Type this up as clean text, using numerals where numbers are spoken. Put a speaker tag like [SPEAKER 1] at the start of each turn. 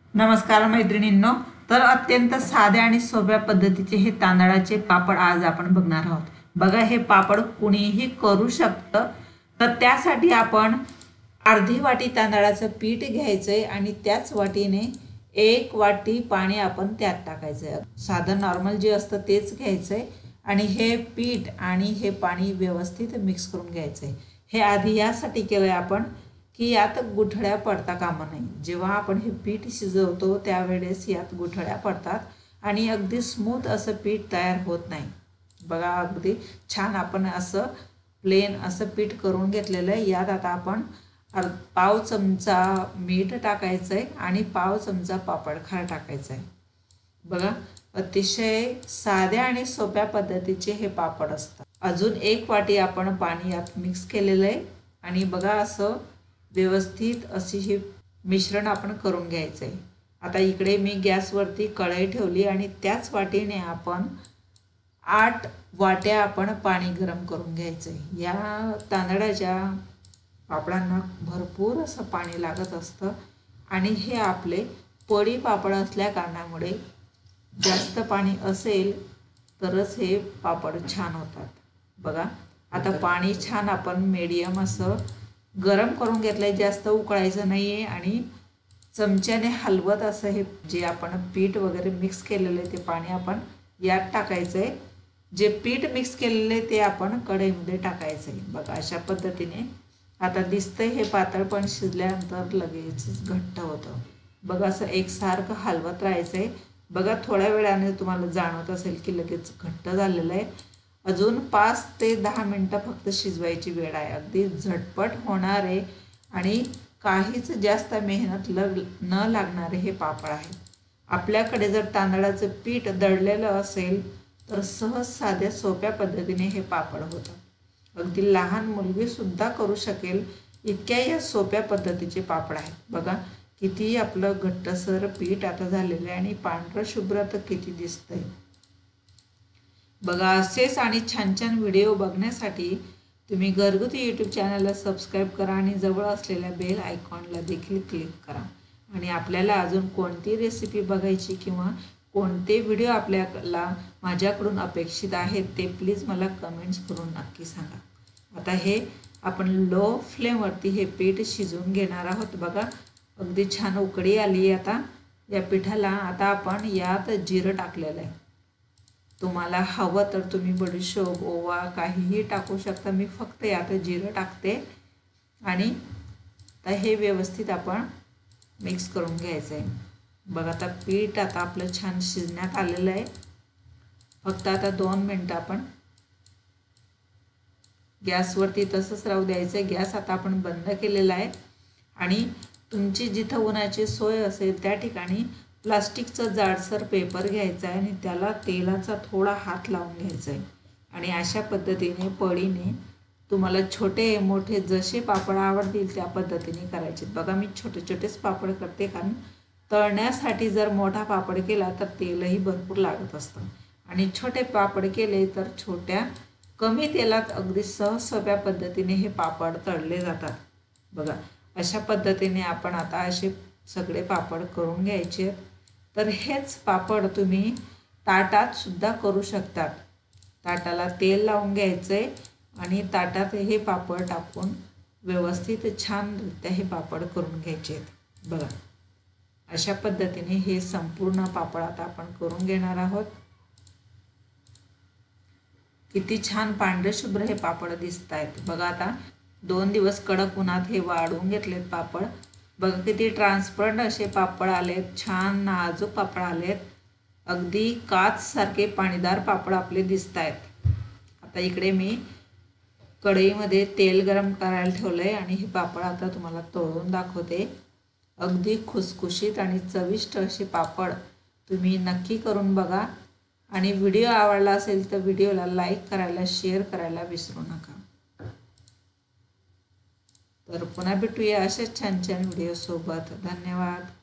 [SPEAKER 1] नमस्कार मैत्रिणींनो। तर अत्यंत साध्या आणि सोप्या पद्धतीचे हे तांदळाचे पापड आज आपण बघणार आहोत। बघा, हे पापड कुणीही करू शकतं। तर त्यासाठी आपण अर्धी वाटी तांदळाचं पीठ घ्यायचंय आणि त्याच वाटीने 1 वाटी पाणी आपण त्यात टाकायचंय। साधं नॉर्मल जे असतं तेच घ्यायचंय आणि हे पीठ आणि हे पाणी व्यवस्थित मिक्स करून घ्यायचंय। हे आधी यासाठी केलंय आपण की यात गुठळ्या पडता कामा नये। जेव्हा आपण हे पीठ शिजवतो त्यावेळेस यात गुठळ्या पडतात आणि अगदी स्मूथ असं पीठ तयार होत नाही। बघा, अगदी छान आपण असं प्लेन असं पीठ करून घेतलेलं आहे। यात आता आपण पाव चमचा मीठ टाकायचं आहे आणि पाव चमचा पापड खार टाकायचं आहे। बघा, अतिशय साध्या आणि सोप्या पद्धतीचे हे पापड असतात। अजून 1 वाटी आपण पाणी यात मिक्स केलेलं आहे आणि बघा असं व्यवस्थित अशी हे मिश्रण आपण करून घ्यायचं आहे। आता इकडे मी गॅसवरती कढई ठेवली आणि त्याच वाटीने आपण 8 वाट्या आपण पाणी गरम करून घ्यायचं आहे। या तांदळाच्या पापडांना भरपूर असं पाणी लागत असतं आणि हे आपले पोळी पापड असल्या कारणामुळे जास्त पाणी असेल तरच हे पापड छान होतात। बघा, आता पाणी छान आपण मीडियम असं गरम करून घेतलंय, जास्त उकळायचं नाहीये आणि चमच्याने हलवत असं हे जे आपण पीठ वगैरे मिक्स केलेलं आहे ते पाणी आपण यात टाकायचंय। जे पीठ मिक्स केलेलं आहे ते आपण कढईमध्ये टाकायचंय। बघा, अशा पद्धतीने आता दिसतंय हे पातळ, पण शिजल्यानंतर लगेच घट्ट होतं। बघा, असं एकसारखं हलवत राहायचंय। बघा, थोड्या वेळाने तुम्हाला जाणवत असेल की लगेच घट्ट झालेलं आहे। अजून 5 ते 10 मिनटं फक्त शिजवायची वेळ आहे। अगदी झटपट होणारे आणि काहीच जास्त मेहनत न लागणारे हे पापड आहे। आपल्याकडे जर तांदळाचं पीठ दळलेलं असेल तर सहज साध्या सोप्या पद्धतीने हे पापड होतं। अगदी लहान मुलगी सुद्धा करू शकेल इतक्या या सोप्या पद्धतीचे पापड आहेत। बघा, किती आपलं घट्टसर पीठ आता झालेलं आहे आणि पांढरं शुभ्र तर किती दिसतंय। बघा, असेच आणि छान छान व्हिडिओ बघण्यासाठी तुम्ही घरगुती यूट्यूब चॅनलला सबस्क्राईब करा आणि जवळ असलेल्या बेल आयकॉनला देखील क्लिक करा। आणि आपल्याला अजून कोणती रेसिपी बघायची किंवा कोणते व्हिडिओ आपल्याला माझ्याकडून अपेक्षित आहेत ते प्लीज मला कमेंट्स करून नक्की सांगा। आता हे आपण लो फ्लेमवरती हे पीठ शिजवून घेणार आहोत। बघा, अगदी छान उकळी आली आता या पिठाला। आता आपण यात जिरं टाकलेलं आहे। तुम्हाला हवं तर तुम्ही बडीशोप, ओवा काहीही टाकू शकता। मी फक्त यात जिरं टाकते आणि आता हे व्यवस्थित आपण मिक्स करून घ्यायचं आहे। बघा, आता पीठ आता आपलं छान शिजण्यात आलेलं आहे। फक्त आता 2 मिनटं आपण गॅसवरती तसंच राहू द्यायचं। गॅस आता आपण बंद केलेला आहे आणि तुमची जिथं उन्हाची सोय असेल त्या ठिकाणी प्लास्टिकचं जाडसर पेपर घ्यायचा आहे आणि त्याला तेलाचा थोडा हात लावून घ्यायचा आहे आणि अशा पद्धतीने पळीने तुम्हाला छोटे मोठे जसे पापड आवडतील त्या पद्धतीने करायचे। बघा, मी छोटे छोटेच पापड करते कारण तळण्यासाठी जर मोठा पापड केला तर तेलही भरपूर लागत असतं आणि छोटे पापड केले तर छोट्या कमी तेलात अगदी सहज सोप्या पद्धतीने हे पापड तळले जातात। बघा, अशा पद्धतीने आपण आता असे सगळे पापड करून घ्यायचे। तर हेच पापड तुम्ही ताटात सुद्धा करू शकतात। ताटाला तेल लावून घ्यायचंय आणि ताटात हे पापड टाकून व्यवस्थित छानरित्या हे पापड करून घ्यायचे। बघा, अशा पद्धतीने हे संपूर्ण पापड आता आपण करून घेणार आहोत। किती छान पांढरे शुभ्र हे पापड दिसत आहेत। बघा, आता 2 दिवस कडक उन्हात हे वाळवून घेतलेत पापड। बघा, किती ट्रान्सपरंट असे पापड आलेत, छान नाजूक पापड आलेत। अगदी काच सारखे पाणीदार पापड आपले दिसत आहेत। आता इकडे मी कढईमध्ये तेल गरम करायला ठेवलंय आणि हे पापड आता तुम्हाला तळून दाखवते। अगदी खुसखुशीत आणि चविष्ट असे पापड तुम्ही नक्की करून बघा आणि व्हिडिओ आवडला असेल तर व्हिडिओला लाईक करायला, शेअर करायला विसरू नका। तर पुन्हा भेटूया अशाच छान छान व्हिडिओ सोबत। धन्यवाद।